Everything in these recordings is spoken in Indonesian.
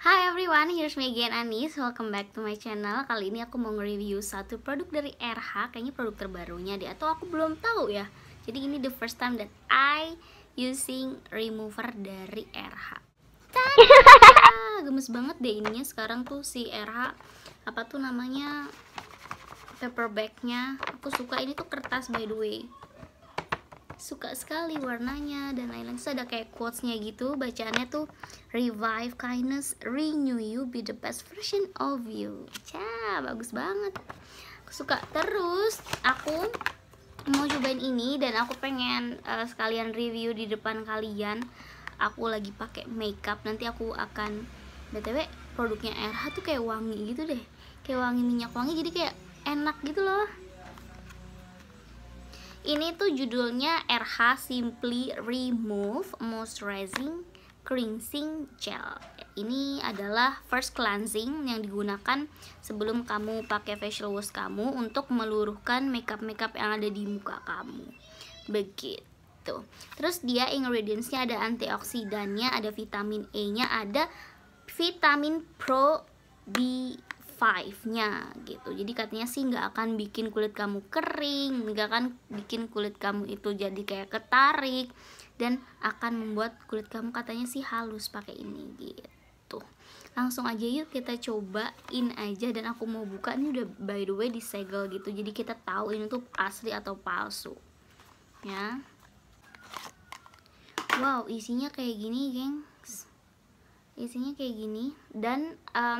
Hi everyone, here's me again Anis. Welcome back to my channel. Kali ini aku mau nge-review satu produk dari RH. Kayaknya produk terbarunya deh, atau aku belum tahu ya. Jadi ini the first time that I using remover dari RH. Tada! Gemes banget deh ininya sekarang tuh si RH. Apa tuh namanya, paper bagnya. Aku suka ini tuh kertas by the way. Suka sekali warnanya dan lain-lain. Terus ada kayak quotesnya gitu, bacaannya tuh revive kindness, renew you, be the best version of you. Bagus banget, aku suka. Terus aku mau cobain ini dan aku pengen sekalian review di depan kalian. Aku lagi pakai makeup, nanti aku akan btw produknya RH tuh kayak wangi gitu deh, kayak wangi minyak wangi, jadi kayak enak gitu loh. Ini tuh judulnya RH Simply Remove Moisturizing Cleansing Gel. Ini adalah first cleansing yang digunakan sebelum kamu pakai facial wash kamu untuk meluruhkan makeup yang ada di muka kamu. Begitu. Terus dia ingredientsnya ada antioksidannya, ada vitamin E-nya, ada vitamin Pro B5-nya gitu. Jadi katanya sih nggak akan bikin kulit kamu kering, nggak akan bikin kulit kamu itu jadi kayak ketarik, dan akan membuat kulit kamu katanya sih halus pakai ini gitu. Langsung aja yuk kita cobain aja, dan aku mau buka. Ini udah by the way disegel gitu, jadi kita tahu ini tuh asli atau palsu ya. Wow, isinya kayak gini gengs, isinya kayak gini. Dan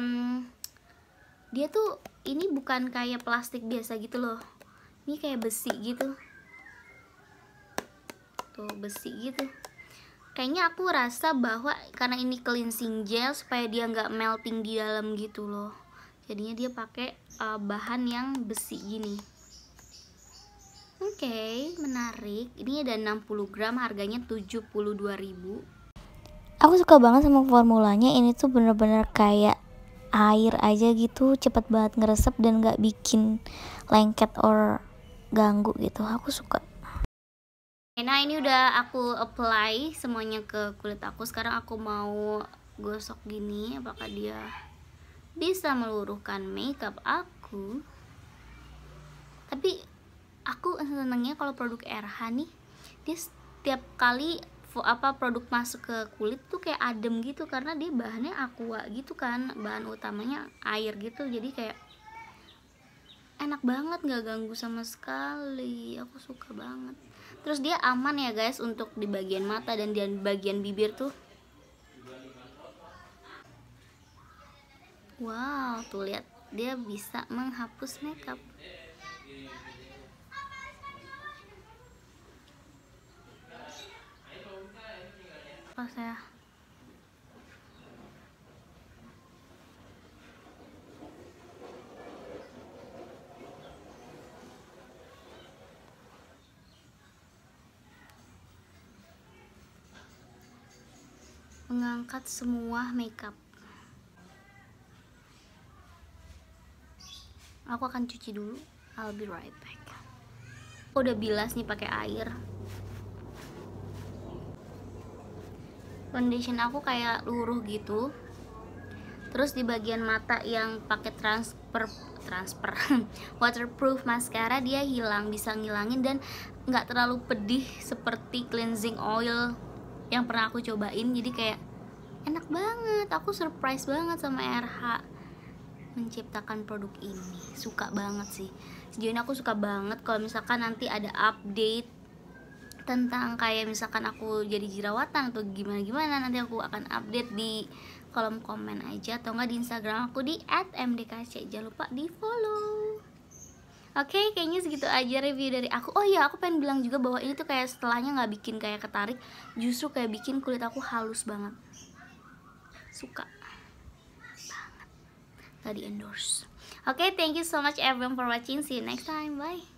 dia tuh ini bukan kayak plastik biasa gitu loh, ini kayak besi gitu tuh, besi gitu. Kayaknya aku rasa bahwa karena ini cleansing gel, supaya dia nggak melting di dalam gitu loh, jadinya dia pakai bahan yang besi gini. Oke, menarik. Ini ada 60 gram, harganya 72.000. Aku suka banget sama formulanya. Ini tuh bener-bener kayak air aja gitu, cepet banget ngeresep dan gak bikin lengket or ganggu gitu. Aku suka. Nah ini udah aku apply semuanya ke kulit aku. Sekarang aku mau gosok gini, apakah dia bisa meluruhkan makeup aku. Tapi aku senengnya kalau produk RH nih, dia setiap kali produk masuk ke kulit tuh kayak adem gitu, karena dia bahannya aqua gitu kan, bahan utamanya air gitu, jadi kayak enak banget, nggak ganggu sama sekali. Aku suka banget. Terus dia aman ya guys untuk di bagian mata dan di bagian bibir tuh. Wow, tuh lihat, dia bisa menghapus makeup. Pas ya. Mengangkat semua makeup. Aku akan cuci dulu. I'll be right back. Aku udah bilas nih pakai air. Foundation aku kayak luruh gitu. Terus di bagian mata yang pakai transfer waterproof mascara, dia hilang, bisa ngilangin dan nggak terlalu pedih seperti cleansing oil yang pernah aku cobain. Jadi kayak enak banget. Aku surprise banget sama RH menciptakan produk ini. Suka banget sih. Sejauh ini aku suka banget kalau misalkan nanti ada update tentang kayak misalkan aku jadi jerawatan atau gimana, nanti aku akan update di kolom komen aja, atau enggak di Instagram aku di @mdkc. Jangan lupa di follow. Oke, kayaknya segitu aja review dari aku. Oh iya, aku pengen bilang juga bahwa ini tuh kayak setelahnya nggak bikin kayak ketarik, justru kayak bikin kulit aku halus banget. Suka banget. Tadi endorse. Oke, thank you so much everyone for watching. See you next time. Bye.